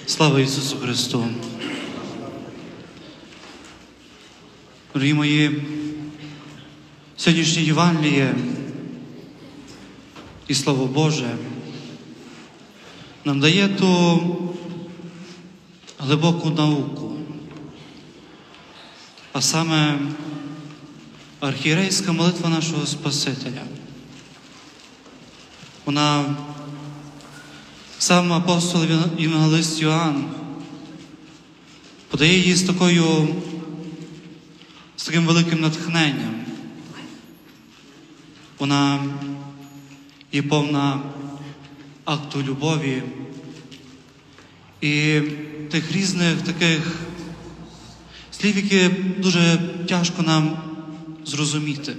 Слава Ісусу Христу! Дорогі мої, сьогоднішнє Євангеліє і Слово Боже нам дає ту глибоку науку, а саме архієрейська молитва нашого Спасителя. Вона сам апостол Євангелист Йоанн подає її з таким великим натхненням. Вона є повна акту любові і тих різних таких слів, які дуже тяжко нам зрозуміти.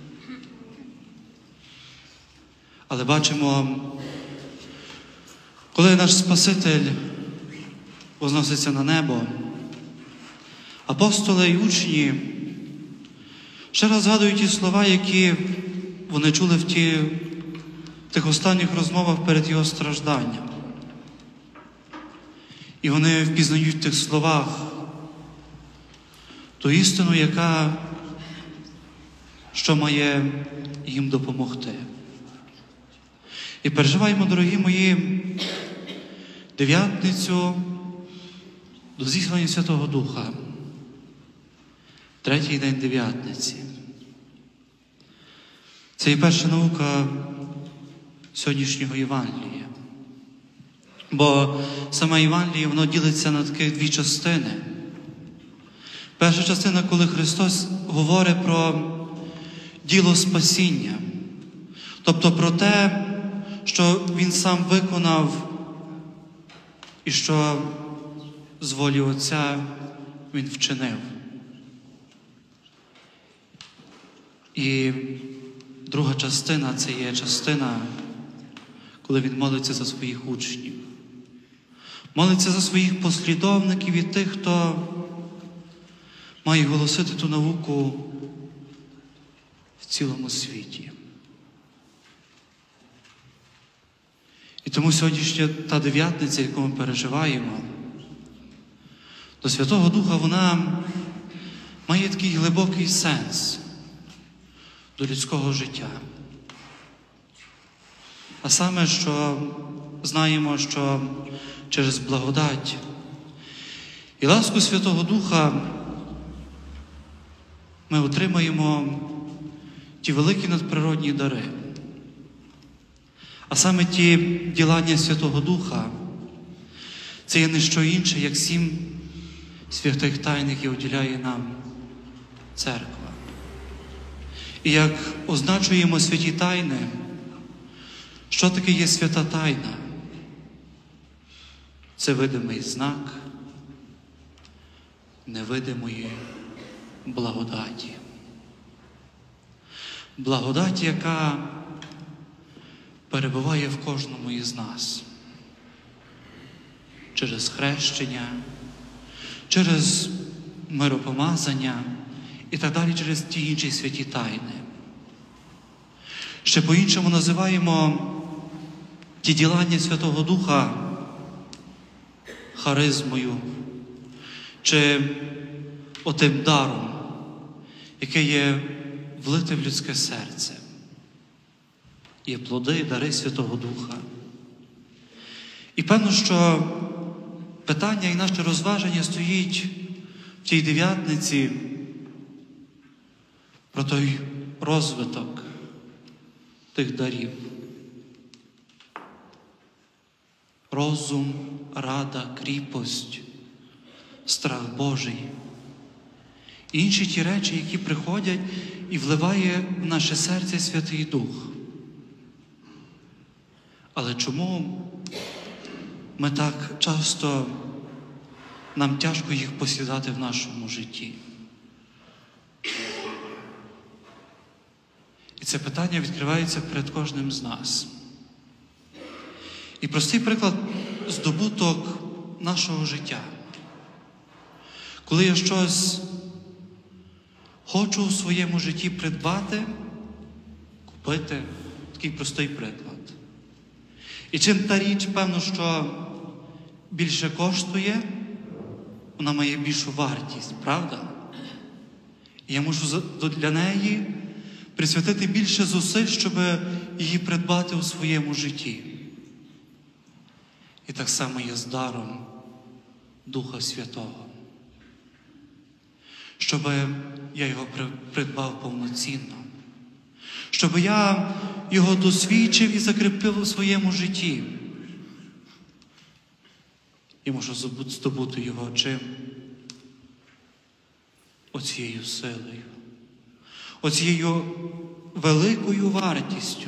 Але бачимо, коли наш Спаситель возноситься на небо, апостоли і учні ще раз згадують ті слова, які вони чули в тих останніх розмовах перед Його стражданням. І вони впізнають в тих словах ту істину, що має їм допомогти. І переживаємо, дорогі мої, дев'ятницю до зіслання Святого Духа. Третій день дев'ятниці. Це і перша наука сьогоднішнього Євангелія. Бо саме Євангеліє, воно ділиться на таких дві частини. Перша частина, коли Христос говорить про діло спасіння. Тобто про те, що Він сам виконав і що з волі Отця Він вчинив. І друга частина – це є частина, коли Він молиться за своїх учнів. Молиться за своїх послідовників і тих, хто має голосити ту науку в цілому світі. І тому сьогоднішня та дев'ятниця, яку ми переживаємо, до Святого Духа, вона має такий глибокий сенс до людського життя. А саме, що знаємо, що через благодать і ласку Святого Духа ми отримаємо ті великі надприродні дари. А саме ті ділання Святого Духа, це є не що інше, як 7 святих тайн, які уділяє нам Церква. І як означуємо святі тайни, що таке є свята тайна? Це видимий знак невидимої благодаті. Благодать, яка перебуває в кожному із нас. Через хрещення, через миропомазання і так далі, через ті інші святі тайни. Ще по-іншому називаємо ті ділання Святого Духа харизмою, чи отим даром, яке є влите в людське серце. Є плоди, дари Святого Духа. І певно, що питання і наше розваження стоїть в тій дев'ятниці про той розвиток тих дарів. Розум, рада, кріпость, страх Божий. І інші ті речі, які приходять і вливає в наше серце Святий Дух. Але чому ми так часто, нам тяжко їх посідати в нашому житті? І це питання відкривається перед кожним з нас. І простий приклад – здобуток нашого життя. Коли я щось хочу у своєму житті придбати, купити, такий простий приклад. І чим та річ, певно, що більше коштує, вона має більшу вартість, правда? І я мушу для неї присвятити більше зусиль, щоб її придбати у своєму житті. І так само є з даром Духа Святого. Щоб я його придбав повноцінно. Щоб я його досвідчив і закріпив у своєму житті. І можу здобути його чим? Оцією силою. Оцією великою вартістю.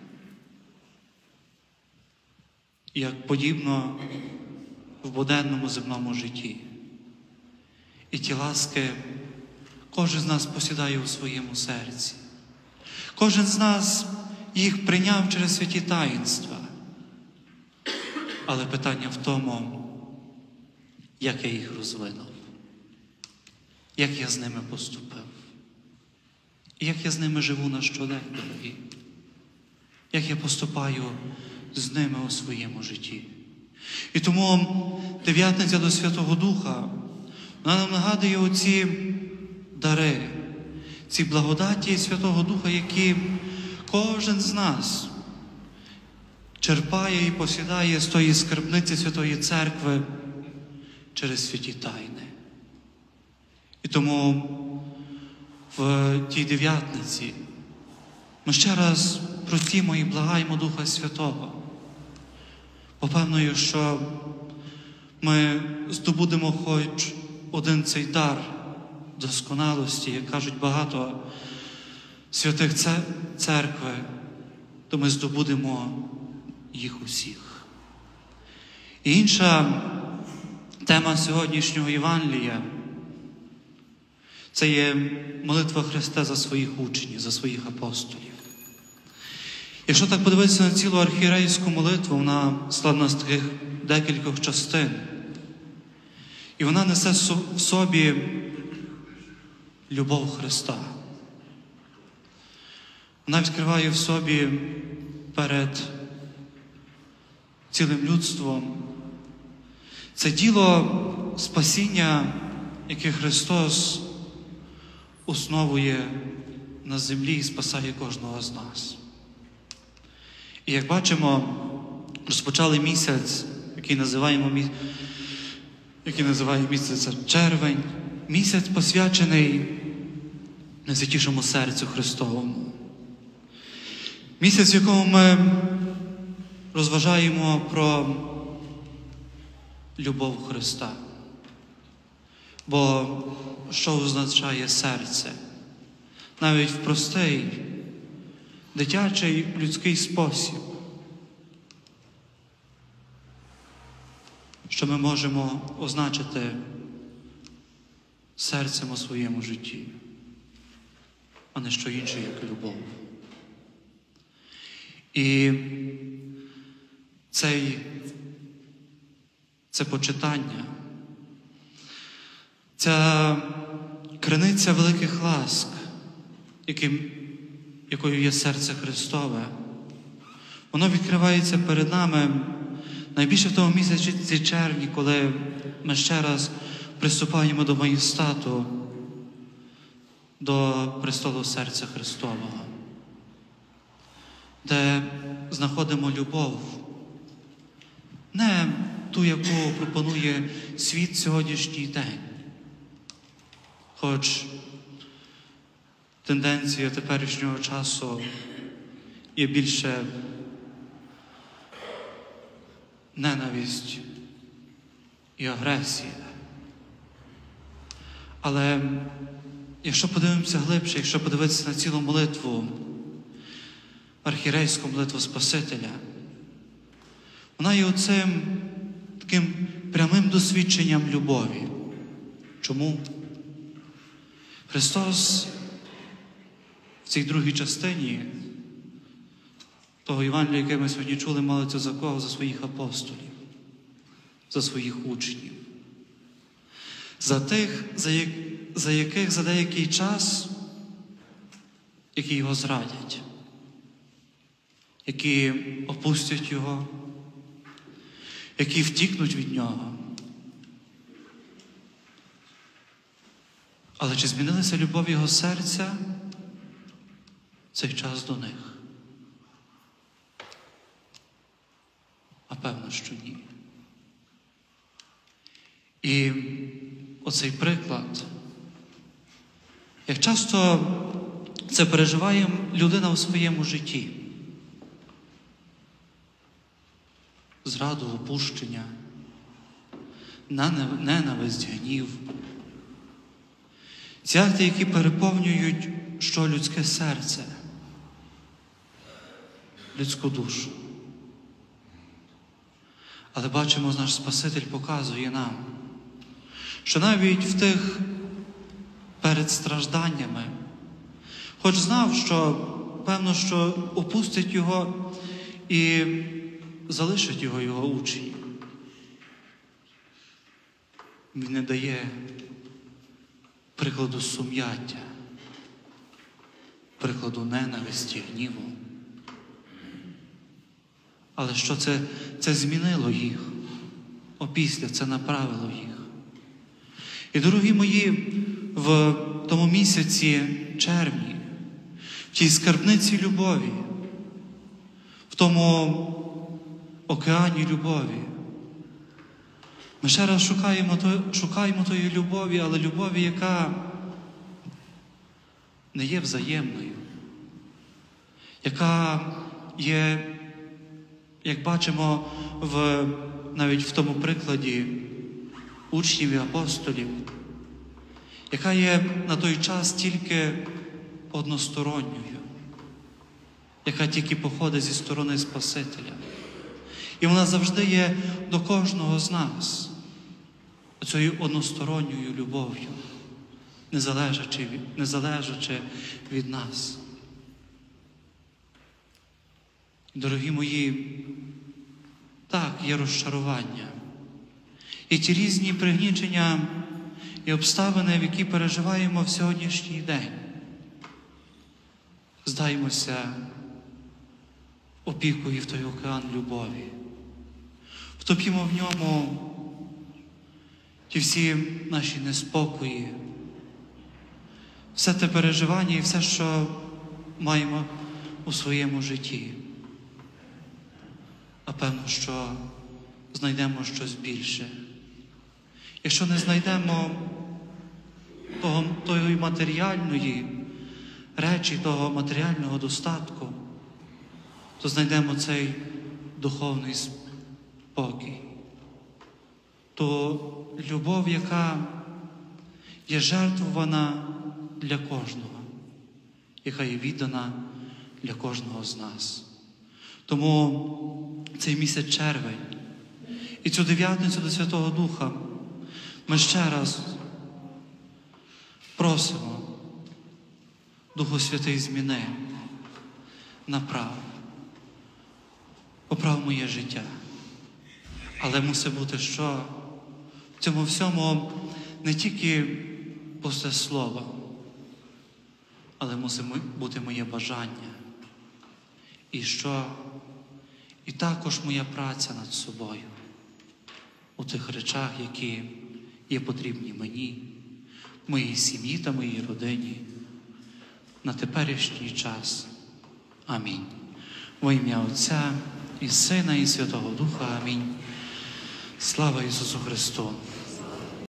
Як подібно в буденному земному житті. І ті ласки кожен з нас посідає у своєму серці. Кожен з нас їх прийняв через святі таїнства. Але питання в тому, як я їх розвинув, як я з ними поступив, і як я з ними живу на щодень, дорогі, як я поступаю з ними у своєму житті. І тому дев'ятниця до Святого Духа, вона нам нагадує оці дари, ці благодаті Святого Духа, які кожен з нас черпає і посідає з тої скарбниці Святої Церкви через святі тайни. І тому в тій дев'ятниці ми ще раз просимо і благаємо Духа Святого. Попевною, що ми здобудемо хоч один цей дар досконалості, як кажуть багато святих церкви, то ми здобудемо їх усіх. І інша тема сьогоднішнього Євангелія – це є молитва Христа за своїх учнів, за своїх апостолів. Якщо так подивитися на цілу архієрейську молитву, вона складена з таких декількох частин. І вона несе в собі любов Христа. Вона відкриває в собі перед цілим людством це діло спасіння, яке Христос основує на землі і спасає кожного з нас. І як бачимо, розпочали місяць, який називає місяця червень, місяць посвячений Найсвятішому Серцю Христовому. Місяць, в якому ми розважаємо про любов Христа. Бо що означає серце? Навіть в простий, дитячий, людський спосіб. Що ми можемо означити серцем у своєму житті, а не що інше, як любов. І це почитання, ця криниця великих ласк, якою є серце Христове, воно відкривається перед нами найбільше в тому місяці червні, коли ми ще раз приступаємо до маєстату, до престолу серця Христового, де знаходимо любов, не ту, яку пропонує світ сьогоднішній день. Хоч тенденція теперішнього часу є більше ненависть і агресія. Але якщо подивимося глибше, якщо подивитися на цілу молитву, архієрейську молитву Спасителя, вона є оцим таким прямим досвідченням любові. Чому? Христос в цій другій частині того Євангелія, яке ми сьогодні чули, молиться за кого? За своїх апостолів, за своїх учнів. За тих, за яких за деякий час, які його зрадять, які опустять його, які втікнуть від Нього. Але чи змінилася любов Його серця в цей час до них? А певно, що ні. І оцей приклад, як часто це переживає людина у своєму житті. Зраду, опущення, ненависть, гнів. Ці акти, які переповнюють що людське серце, людську душу. Але бачимо, наш Спаситель показує нам, що навіть в тих перед стражданнями, хоч знав, що, певно, що опустить Його і залишить Його учні, Він не дає прикладу сум'яття, прикладу ненависті, гніву. Але що це змінило їх? Опісля це направило їх. І, дорогі мої, в тому місяці червні, в тій скарбниці любові, в тому океані любові, ми ще раз шукаємо тої любові, але любові, яка не є взаємною, яка є, як бачимо навіть в тому прикладі учнів і апостолів, яка є на той час тільки односторонньою, яка тільки походить зі сторони Спасителя. І вона завжди є до кожного з нас, цією односторонньою любов'ю, не залежачи від нас. Дорогі мої, так, є розчарування. І ті різні пригнічення і обставини, в які переживаємо в сьогоднішній день. Здаймося опікою в той океан любові. Втопімо в ньому ті всі наші неспокої, все те переживання і все, що маємо у своєму житті. А певно, що знайдемо щось більше. Якщо не знайдемо тої матеріальної речі, того матеріального достатку, то знайдемо цей духовний спокій. То любов, яка є жертвована для кожного, яка є віддана для кожного з нас. Тому цей місяць червень і цю дев'ятницю до Святого Духа ми ще раз просимо: Духу Святий, зміни, направ, поправ моє життя. Але мусить бути що? В цьому всьому не тільки пусте слово, але мусить бути моє бажання. І що? І також моя праця над собою у тих речах, які є потрібні мені, моїй сім'ї та моїй родині на теперішній час. Амінь. Во ім'я Отця і Сина і Святого Духа. Амінь. Слава Ісусу Христу!